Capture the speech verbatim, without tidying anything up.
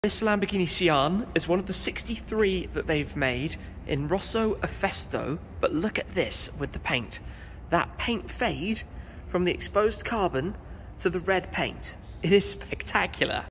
This Lamborghini Sián is one of the sixty-three that they've made in Rosso Efesto, but look at this with the paint. That paint fade from the exposed carbon to the red paint. It is spectacular.